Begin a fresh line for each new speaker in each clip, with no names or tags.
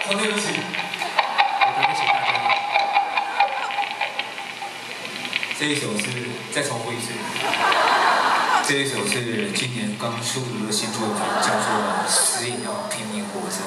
哦，对不起，
我对不起大家。
这一首是再重复一次，这一首是今年刚出炉的新作品，叫做《死也要拼命活着》。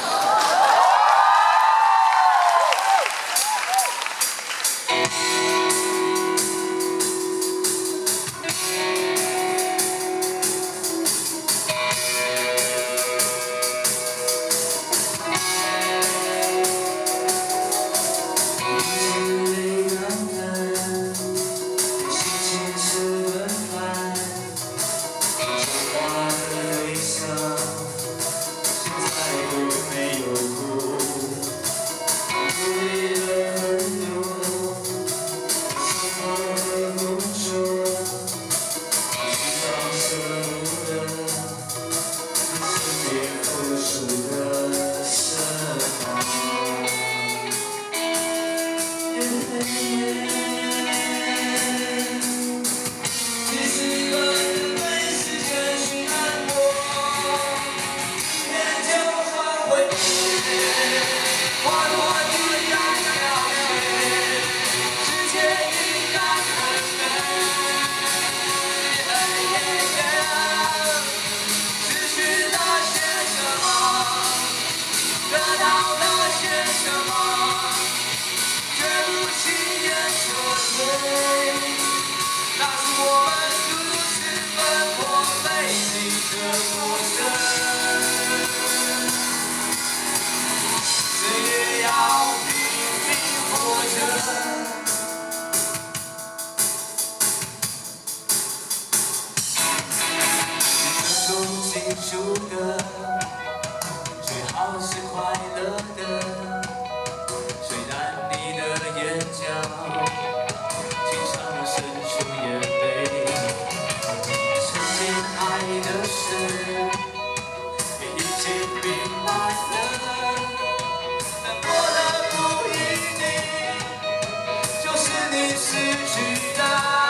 清楚的，最好是快乐的。虽然你的眼角经常渗出眼泪，曾经爱的事已经明白了，但过了不一定就是你失去的。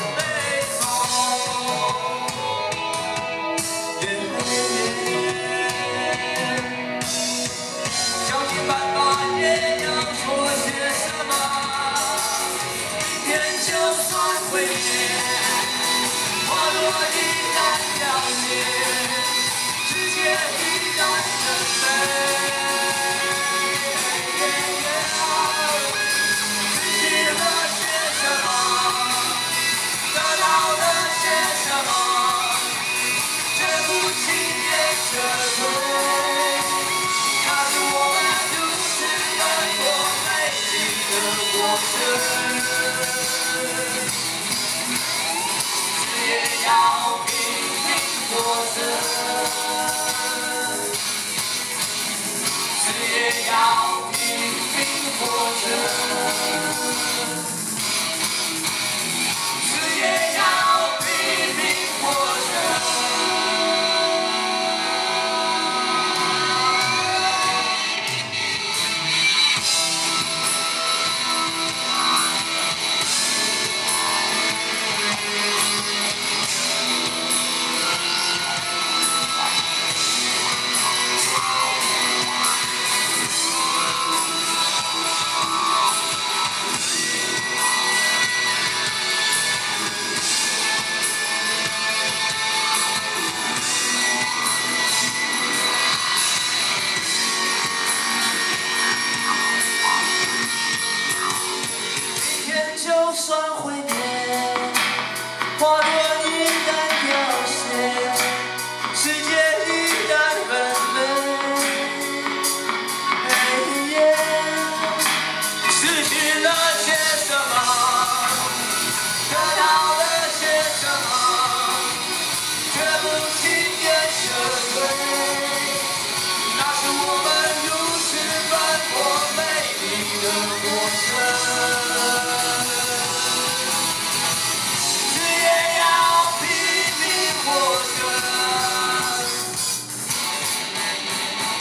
就算毁灭，花朵依然凋谢，世界依然纷飞。失去了些什么，得到了些什么，却不轻言撤退。那是我们如此奔波美丽的过程。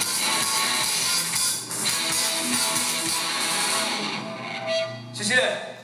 谢谢。